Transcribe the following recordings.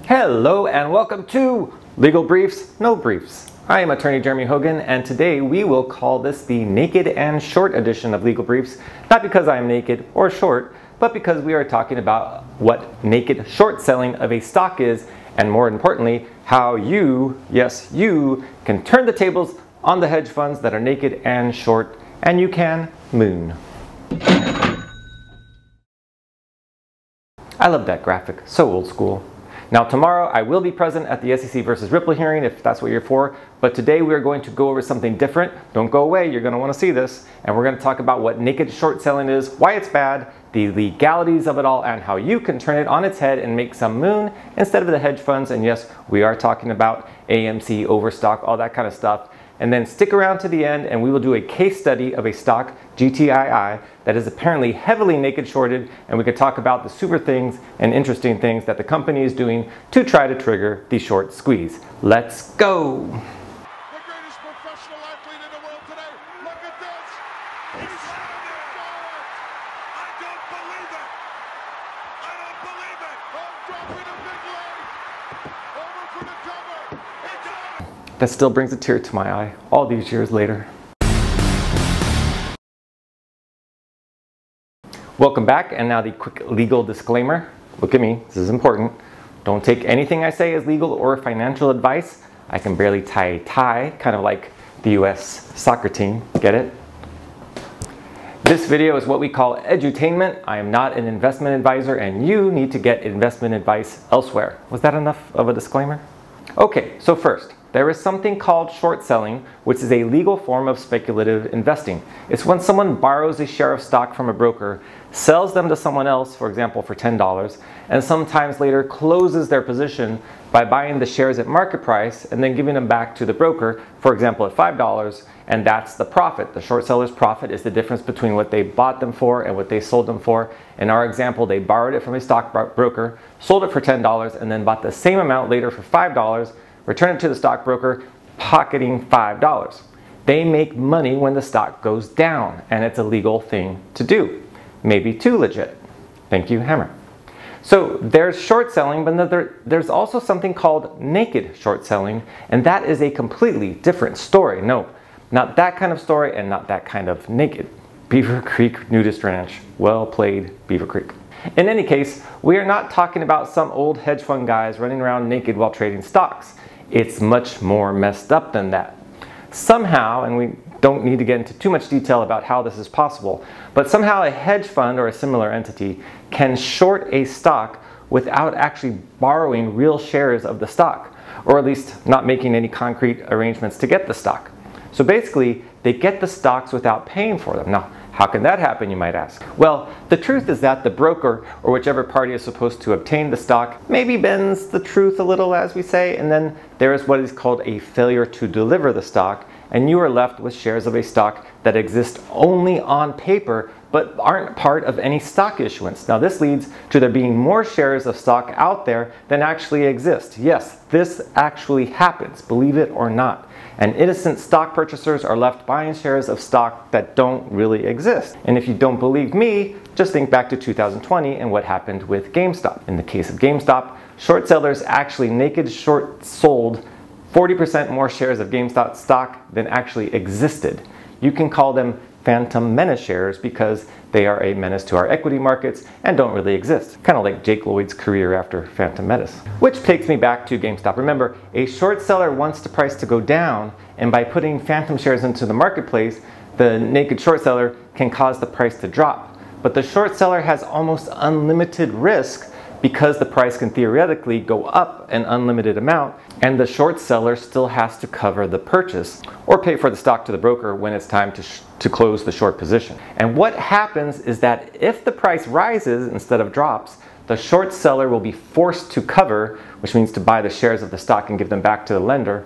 Hello and welcome to Legal Briefs, No Briefs. I am attorney Jeremy Hogan, and today we will call this the naked and short edition of Legal Briefs, not because I am naked or short, but because we are talking about what naked short selling of a stock is, and more importantly, how you, yes you, can turn the tables on the hedge funds that are naked and short, and you can moon. I love that graphic, so old school. Now tomorrow I will be present at the SEC versus Ripple hearing if that's what you're for, but today we are going to go over something different. Don't go away, you're going to want to see this, and we're going to talk about what naked short selling is, why it's bad, the legalities of it all, and how you can turn it on its head and make some moon instead of the hedge funds. And yes, we are talking about AMC, overstock, all that kind of stuff. And then stick around to the end and we will do a case study of a stock, GTII, that is apparently heavily naked shorted, and we could talk about the super things and interesting things that the company is doing to try to trigger the short squeeze. Let's go! The greatest professional athlete in the world today. Look at this. He's found it. I don't believe it. I don't believe it. Oh, dropping a big leg. Over for the cover. It's on. That still brings a tear to my eye all these years later. Welcome back, and now the quick legal disclaimer. Look at me, this is important. Don't take anything I say as legal or financial advice. I can barely tie a tie, kind of like the US soccer team, get it? This video is what we call edutainment. I am not an investment advisor, and you need to get investment advice elsewhere. Was that enough of a disclaimer? Okay, so first, there is something called short selling, which is a legal form of speculative investing. It's when someone borrows a share of stock from a broker, sells them to someone else, for example, for $10, and sometimes later closes their position by buying the shares at market price and then giving them back to the broker, for example, at $5, and that's the profit. The short seller's profit is the difference between what they bought them for and what they sold them for. In our example, they borrowed it from a stock broker, sold it for $10, and then bought the same amount later for $5, return it to the stockbroker, pocketing $5. They make money when the stock goes down, and it's a legal thing to do. Maybe too legit. Thank you, Hammer. So there's short selling, but there's also something called naked short selling, and that is a completely different story. No, not that kind of story and not that kind of naked. Beaver Creek Nudist Ranch. Well played, Beaver Creek. In any case, we are not talking about some old hedge fund guys running around naked while trading stocks. It's much more messed up than that. Somehow, and we don't need to get into too much detail about how this is possible, but somehow a hedge fund or a similar entity can short a stock without actually borrowing real shares of the stock, or at least not making any concrete arrangements to get the stock. So basically, they get the stocks without paying for them. Now, how can that happen, you might ask? Well, the truth is that the broker, or whichever party is supposed to obtain the stock, maybe bends the truth a little, as we say, and then there is what is called a failure to deliver the stock, and you are left with shares of a stock that exist only on paper, but aren't part of any stock issuance. Now this leads to there being more shares of stock out there than actually exist. Yes, this actually happens, believe it or not. And innocent stock purchasers are left buying shares of stock that don't really exist. And if you don't believe me, just think back to 2020 and what happened with GameStop. In the case of GameStop, short sellers actually naked short sold 40% more shares of GameStop stock than actually existed. You can call them phantom menace shares because they are a menace to our equity markets and don't really exist. Kind of like Jake Lloyd's career after Phantom Menace. Which takes me back to GameStop. Remember, a short seller wants the price to go down, and by putting phantom shares into the marketplace, the naked short seller can cause the price to drop. But the short seller has almost unlimited risk because the price can theoretically go up an unlimited amount, and the short seller still has to cover the purchase or pay for the stock to the broker when it's time to close the short position. And what happens is that if the price rises instead of drops, the short seller will be forced to cover, which means to buy the shares of the stock and give them back to the lender,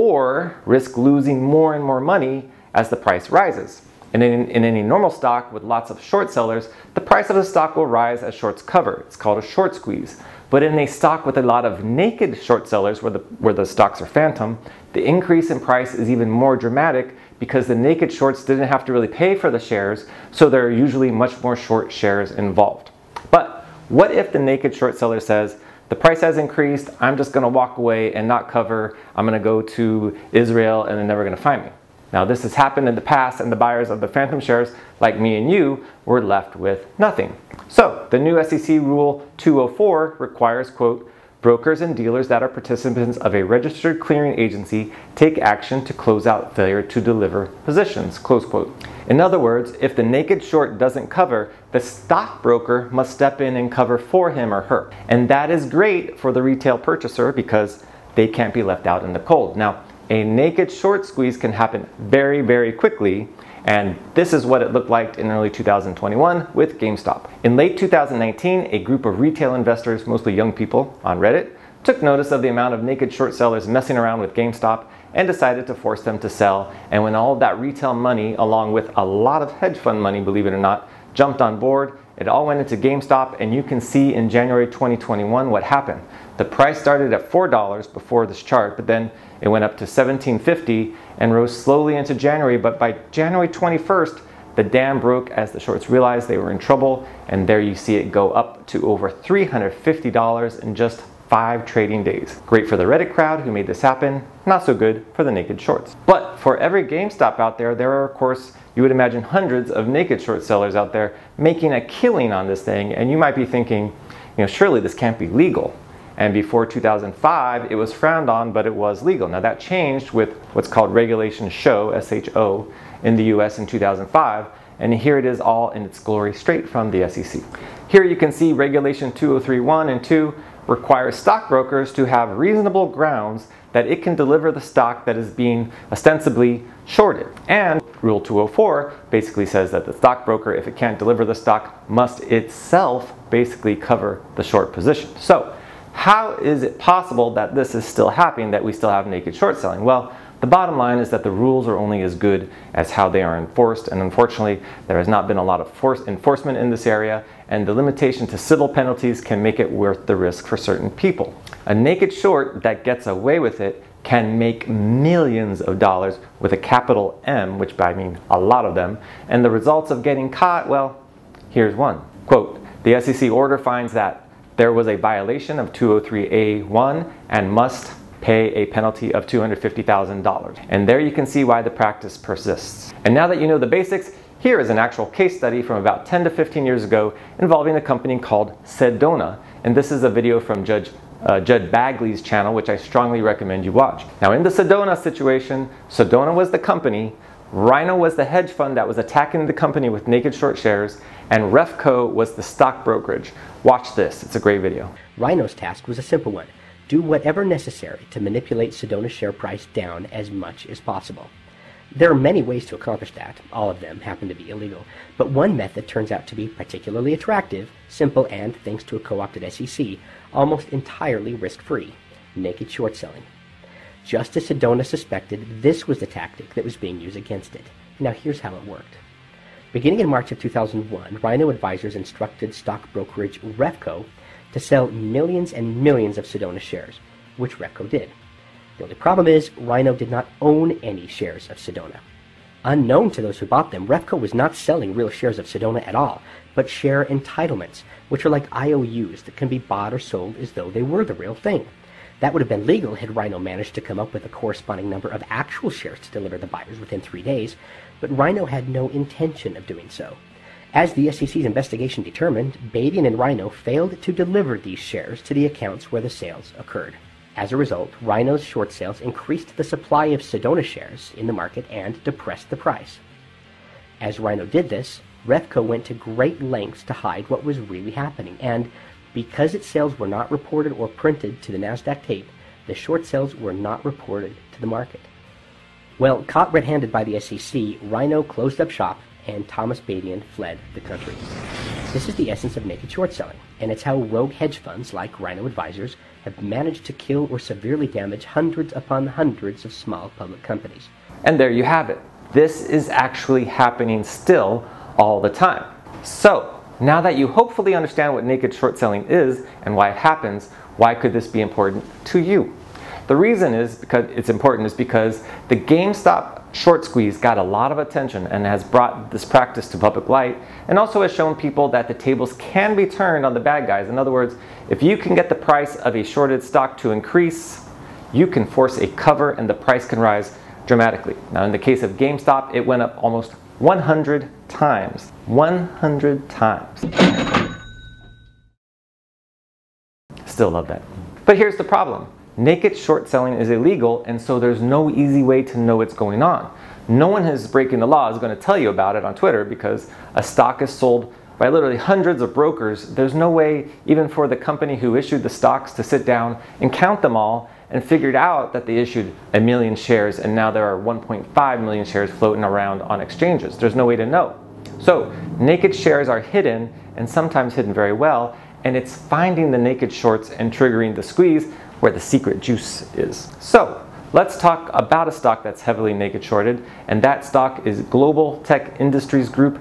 or risk losing more and more money as the price rises. And in any normal stock with lots of short sellers, the price of the stock will rise as shorts cover. It's called a short squeeze. But in a stock with a lot of naked short sellers where the stocks are phantom, the increase in price is even more dramatic because the naked shorts didn't have to really pay for the shares, so there are usually much more short shares involved. But what if the naked short seller says, the price has increased, I'm just gonna walk away and not cover, I'm gonna go to Israel and they're never gonna find me. Now this has happened in the past and the buyers of the phantom shares, like me and you, were left with nothing. So the new SEC Rule 204 requires, quote, brokers and dealers that are participants of a registered clearing agency take action to close out failure to deliver positions, close quote. In other words, if the naked short doesn't cover, the stockbroker must step in and cover for him or her. And that is great for the retail purchaser because they can't be left out in the cold. Now, a naked short squeeze can happen very, very quickly, and this is what it looked like in early 2021 with GameStop. In late 2019, a group of retail investors, mostly young people on Reddit, took notice of the amount of naked short sellers messing around with GameStop and decided to force them to sell. And when all of that retail money, along with a lot of hedge fund money, believe it or not, jumped on board, it all went into GameStop, and you can see in January 2021 what happened. The price started at $4 before this chart, but then it went up to $17.50 and rose slowly into January. But by January 21st, the dam broke as the shorts realized they were in trouble, and there you see it go up to over $350 in just 5 trading days. Great for the Reddit crowd who made this happen, not so good for the naked shorts. But for every GameStop out there, there are, of course, you would imagine hundreds of naked short sellers out there making a killing on this thing, and you might be thinking, surely this can't be legal. And before 2005, it was frowned on, but it was legal. Now that changed with what's called Regulation SHO, S-H-O, in the US in 2005, and here it is all in its glory straight from the SEC. Here you can see Regulation 203(1) and 2 requires stockbrokers to have reasonable grounds that it can deliver the stock that is being ostensibly shorted. And Rule 204 basically says that the stockbroker, if it can't deliver the stock, must itself basically cover the short position. So how is it possible that this is still happening, that we still have naked short selling? Well, the bottom line is that the rules are only as good as how they are enforced, and unfortunately there has not been a lot of enforcement in this area, and the limitation to civil penalties can make it worth the risk for certain people. A naked short that gets away with it can make millions of dollars with a capital M, which I mean a lot of them, and the results of getting caught, well, here's one. Quote, the SEC order finds that there was a violation of 203(a)(1) and must pay a penalty of $250,000. And there you can see why the practice persists. And now that you know the basics, here is an actual case study from about 10 to 15 years ago involving a company called Sedona. And this is a video from Judd Bagley's channel, which I strongly recommend you watch. Now in the Sedona situation, Sedona was the company, Rhino was the hedge fund that was attacking the company with naked short shares, and Refco was the stock brokerage. Watch this, it's a great video. Rhino's task was a simple one. Do whatever necessary to manipulate Sedona's share price down as much as possible. There are many ways to accomplish that. All of them happen to be illegal. But one method turns out to be particularly attractive, simple, and, thanks to a co-opted SEC, almost entirely risk-free: naked short selling. Just as Sedona suspected, this was the tactic that was being used against it. Now here's how it worked. Beginning in March of 2001, Rhino advisors instructed stock brokerage Refco to sell millions and millions of Sedona shares, which Refco did. The only problem is, Rhino did not own any shares of Sedona. Unknown to those who bought them, Refco was not selling real shares of Sedona at all, but share entitlements, which are like IOUs that can be bought or sold as though they were the real thing. That would have been legal had Rhino managed to come up with a corresponding number of actual shares to deliver the buyers within 3 days, but Rhino had no intention of doing so. As the SEC's investigation determined, Badian and Rhino failed to deliver these shares to the accounts where the sales occurred. As a result, Rhino's short sales increased the supply of Sedona shares in the market and depressed the price. As Rhino did this, Refco went to great lengths to hide what was really happening, and because its sales were not reported or printed to the NASDAQ tape, the short sales were not reported to the market. Well, caught red-handed by the SEC, Rhino closed up shop and Thomas Badian fled the country. This is the essence of naked short selling, and it's how rogue hedge funds like Rhino Advisors have managed to kill or severely damage hundreds upon hundreds of small public companies. And there you have it. This is actually happening still all the time. So, now that you hopefully understand what naked short selling is and why it happens, why could this be important to you? The reason is because it's important is because the GameStop short squeeze got a lot of attention and has brought this practice to public light, and also has shown people that the tables can be turned on the bad guys. In other words, if you can get the price of a shorted stock to increase, you can force a cover and the price can rise dramatically. Now in the case of GameStop, it went up almost 100 times. 100 times. Still love that. But here's the problem. Naked short selling is illegal, and so there's no easy way to know what's going on. No one who's breaking the law is going to tell you about it on Twitter because a stock is sold by literally hundreds of brokers. There's no way even for the company who issued the stocks to sit down and count them all and figured out that they issued 1 million shares and now there are 1.5 million shares floating around on exchanges. There's no way to know. So naked shares are hidden, and sometimes hidden very well, and it's finding the naked shorts and triggering the squeeze where the secret juice is. So let's talk about a stock that's heavily naked shorted, and that stock is Global Tech Industries Group,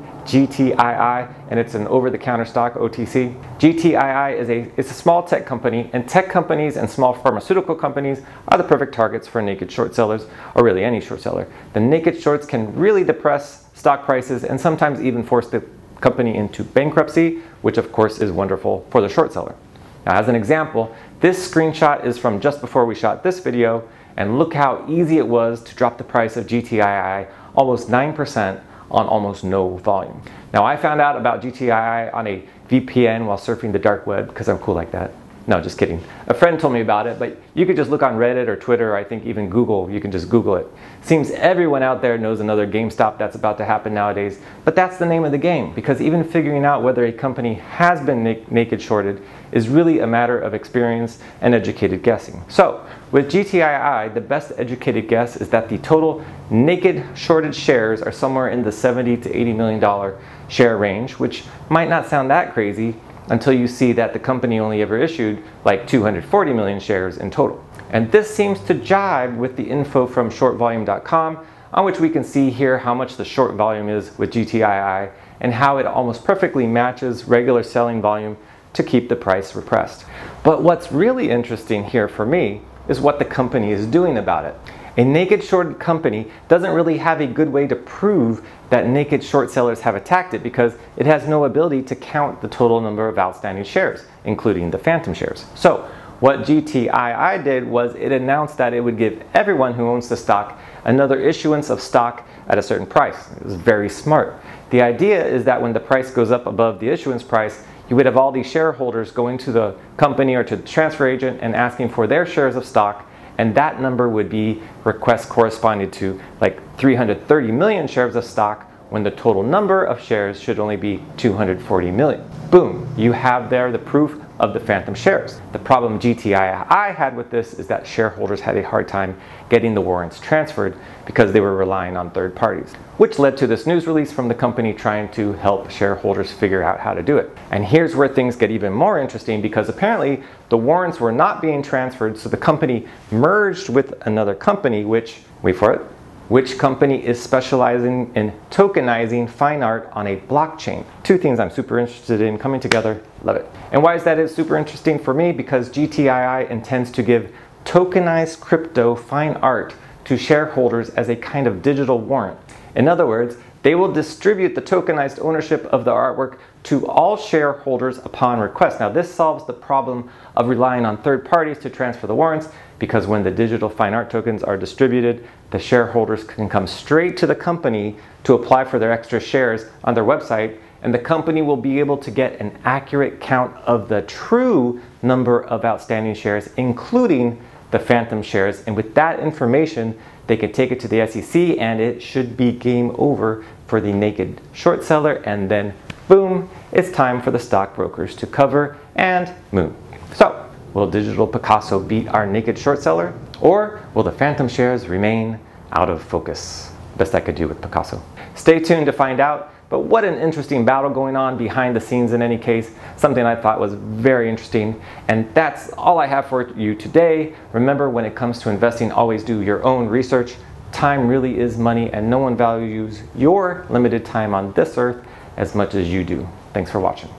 GTII, and it's an over-the-counter stock, OTC. GTII is a small tech company, and tech companies and small pharmaceutical companies are the perfect targets for naked short sellers, or really any short seller. The naked shorts can really depress stock prices and sometimes even force the company into bankruptcy, which of course is wonderful for the short seller. Now, as an example, this screenshot is from just before we shot this video, and look how easy it was to drop the price of GTII almost 9% on almost no volume. Now, I found out about GTII on a VPN while surfing the dark web because I'm cool like that. No, just kidding. A friend told me about it, but you could just look on Reddit or Twitter, or I think even Google. You can just Google it. Seems everyone out there knows another GameStop that's about to happen nowadays, but that's the name of the game, because even figuring out whether a company has been naked shorted is really a matter of experience and educated guessing. So with GTII, the best educated guess is that the total naked shorted shares are somewhere in the $70 to $80 million share range, which might not sound that crazy until you see that the company only ever issued like 240 million shares in total. And this seems to jibe with the info from shortvolume.com, on which we can see here how much the short volume is with GTII and how it almost perfectly matches regular selling volume to keep the price repressed. But what's really interesting here for me is what the company is doing about it. A naked short company doesn't really have a good way to prove that naked short sellers have attacked it because it has no ability to count the total number of outstanding shares, including the phantom shares. So what GTII did was it announced that it would give everyone who owns the stock another issuance of stock at a certain price. It was very smart. The idea is that when the price goes up above the issuance price, you would have all these shareholders going to the company or to the transfer agent and asking for their shares of stock, and that number would be requests corresponding to like 330 million shares of stock when the total number of shares should only be 240 million. Boom, you have there the proof of the phantom shares. The problem GTII had with this is that shareholders had a hard time getting the warrants transferred because they were relying on third parties, which led to this news release from the company trying to help shareholders figure out how to do it. And here's where things get even more interesting, because apparently the warrants were not being transferred, so the company merged with another company, which, wait for it, which company is specializing in tokenizing fine art on a blockchain. Two things I'm super interested in coming together. Love it. And why is that super interesting for me? Because GTII intends to give tokenized crypto fine art to shareholders as a kind of digital warrant. In other words, they will distribute the tokenized ownership of the artwork to all shareholders upon request. Now, this solves the problem of relying on third parties to transfer the warrants, because when the digital fine art tokens are distributed, the shareholders can come straight to the company to apply for their extra shares on their website, and the company will be able to get an accurate count of the true number of outstanding shares, including the phantom shares. And with that information, they can take it to the SEC, and it should be game over for the naked short seller. And then boom, it's time for the stockbrokers to cover and move. So will digital Picasso beat our naked short seller, or will the phantom shares remain out of focus? Best I could do with Picasso. Stay tuned to find out. But what an interesting battle going on behind the scenes in any case. Something I thought was very interesting. And that's all I have for you today. Remember, when it comes to investing, always do your own research. Time really is money, and no one values your limited time on this earth as much as you do. Thanks for watching.